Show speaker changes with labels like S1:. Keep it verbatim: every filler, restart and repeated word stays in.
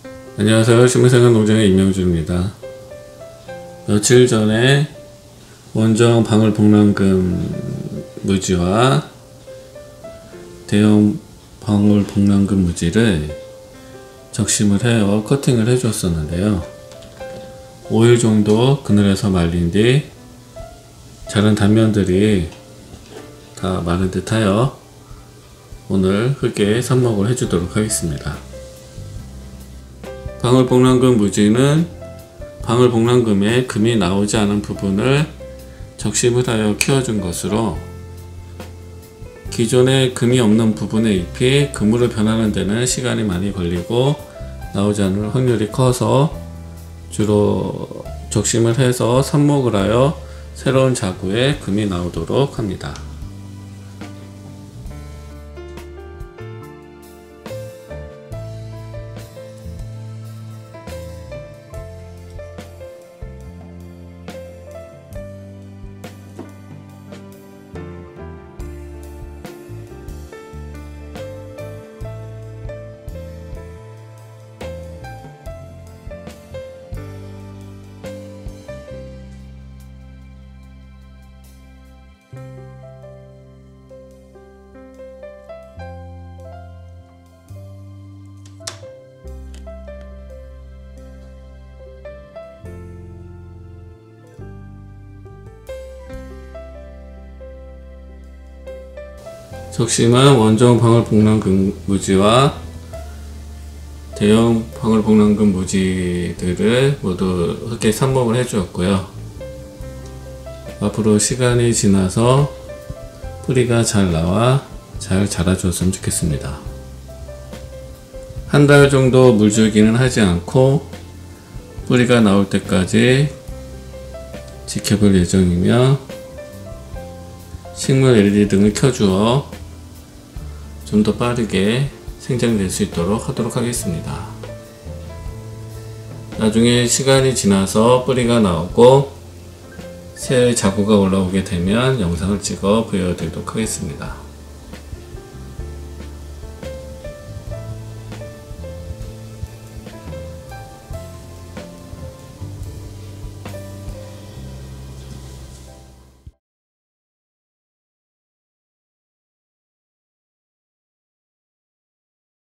S1: 안녕하세요. 식물생활 농장의 임명주입니다. 며칠 전에 원정 방울복랑금 무지와 대형 방울복랑금 무지를 적심을 해어 커팅을 해 주었었는데요. 오 일 정도 그늘에서 말린 뒤 자른 단면들이 다 마른 듯 하여 오늘 흙에 삽목을 해 주도록 하겠습니다. 방울복랑금 무지는 방울복랑금에 금이 나오지 않은 부분을 적심을 하여 키워준 것으로 기존에 금이 없는 부분의 잎이 금으로 변하는 데는 시간이 많이 걸리고 나오지 않을 확률이 커서 주로 적심을 해서 삽목을 하여 새로운 자구에 금이 나오도록 합니다. 적심한 원정 방울복랑금 무지와 대형 방울복랑금 무지들을 모두 흙에 삽목을 해 주었고요. 앞으로 시간이 지나서 뿌리가 잘 나와 잘 자라 주었으면 좋겠습니다. 한 달 정도 물주기는 하지 않고 뿌리가 나올 때까지 지켜볼 예정이며 식물 엘이디 등을 켜주어 좀 더 빠르게 생장될 수 있도록 하도록 하겠습니다. 나중에 시간이 지나서 뿌리가 나오고 새 자구가 올라오게 되면 영상을 찍어 보여드리도록 하겠습니다.